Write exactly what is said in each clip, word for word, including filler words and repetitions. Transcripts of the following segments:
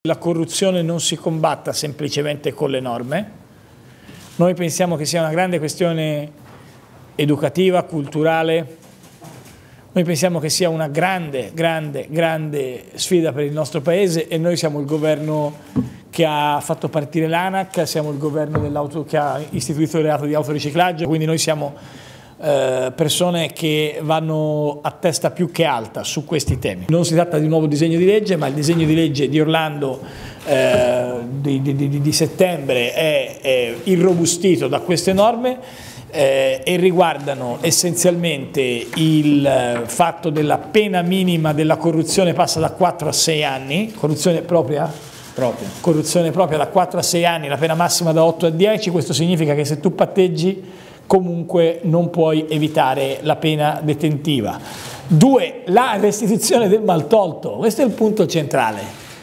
La corruzione non si combatta semplicemente con le norme. Noi pensiamo che sia una grande questione educativa, culturale. Noi pensiamo che sia una grande, grande, grande sfida per il nostro Paese e noi siamo il governo che ha fatto partire l'ANAC, siamo il governo dell'auto che ha istituito il reato di autoriciclaggio, quindi noi siamo eh, persone che vanno a testa più che alta su questi temi. Non si tratta di un nuovo disegno di legge, ma il disegno di legge di Orlando eh, di, di, di, di settembre è, è irrobustito da queste norme eh, e riguardano essenzialmente il fatto della pena minima della corruzione passa da quattro a sei anni, corruzione propria? Propria. Corruzione propria da quattro a sei anni, la pena massima da otto a dieci, questo significa che se tu patteggi comunque non puoi evitare la pena detentiva. Due, la restituzione del maltolto, questo è il punto centrale.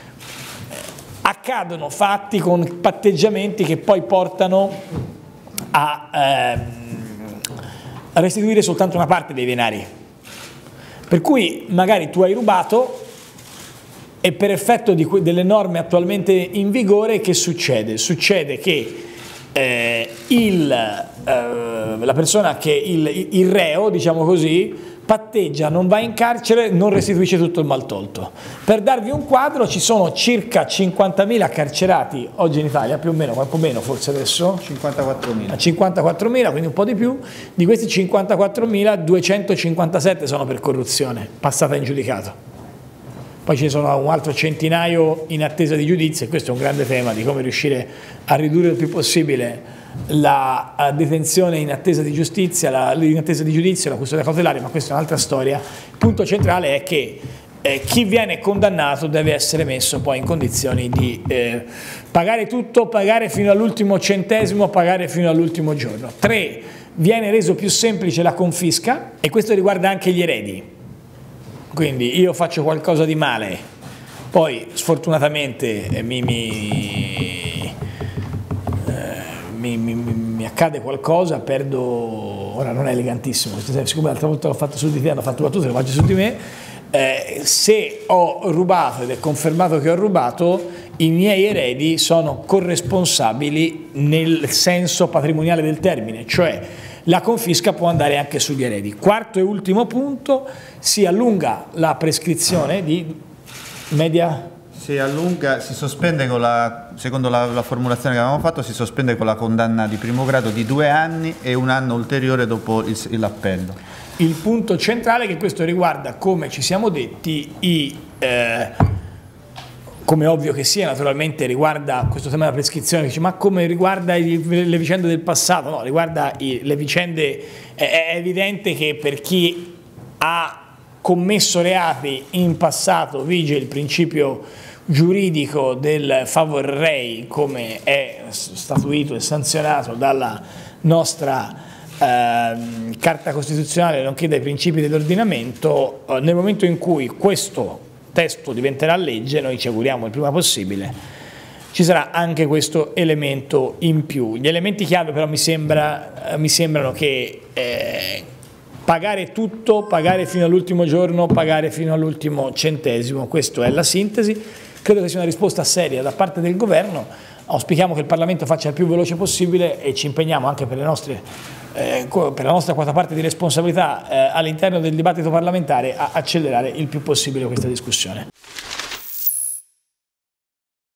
Accadono fatti con patteggiamenti che poi portano a, ehm, a restituire soltanto una parte dei denari. Per cui magari tu hai rubato e per effetto di delle norme attualmente in vigore che succede? Succede che eh, il, eh, la persona che il, il reo, diciamo così, patteggia, non va in carcere, non restituisce tutto il maltolto. Per darvi un quadro, ci sono circa cinquantamila carcerati oggi in Italia, più o meno, ma un po' meno forse adesso? cinquantaquattromila. cinquantaquattromila, quindi un po' di più. Di questi cinquantaquattromila, duecentocinquantasette sono per corruzione, passata in giudicato. Poi ci sono un altro centinaio in attesa di giudizio e questo è un grande tema di come riuscire a ridurre il più possibile la detenzione in attesa di giustizia, la, in attesa di giudizio, la custodia cautelare, ma questa è un'altra storia. Il punto centrale è che eh, chi viene condannato deve essere messo poi in condizioni di eh, pagare tutto, pagare fino all'ultimo centesimo, pagare fino all'ultimo giorno. Tre, viene reso più semplice la confisca e questo riguarda anche gli eredi. Quindi io faccio qualcosa di male, poi sfortunatamente eh, mi, mi, eh, mi, mi, mi accade qualcosa, perdo, ora non è elegantissimo, siccome l'altra volta l'ho fatto su di te, hanno fatto battuta, lo faccio su di me, eh, se ho rubato ed è confermato che ho rubato, i miei eredi sono corresponsabili nel senso patrimoniale del termine, cioè la confisca può andare anche sugli eredi. Quarto e ultimo punto, si allunga la prescrizione di media? Si allunga, si sospende con la, secondo la, la formulazione che avevamo fatto, si sospende con la condanna di primo grado di due anni e un anno ulteriore dopo l'appello. Il punto centrale è che questo riguarda, come ci siamo detti, i... Eh, come ovvio che sia, naturalmente riguarda questo tema della prescrizione, dice, ma come riguarda i, le vicende del passato? No, riguarda i, le vicende, è, è evidente che per chi ha commesso reati in passato vige il principio giuridico del favor rei, come è statuito e sanzionato dalla nostra eh, Carta Costituzionale, nonché dai principi dell'ordinamento. Eh, nel momento in cui questo testo diventerà legge, noi ci auguriamo il prima possibile, ci sarà anche questo elemento in più. Gli elementi chiave però mi, sembra, mi sembrano che eh, pagare tutto, pagare fino all'ultimo giorno, pagare fino all'ultimo centesimo, questa è la sintesi. Credo che sia una risposta seria da parte del governo, auspichiamo che il Parlamento faccia il più veloce possibile e ci impegniamo anche per le nostre Eh, per la nostra quarta parte di responsabilità eh, all'interno del dibattito parlamentare a accelerare il più possibile questa discussione.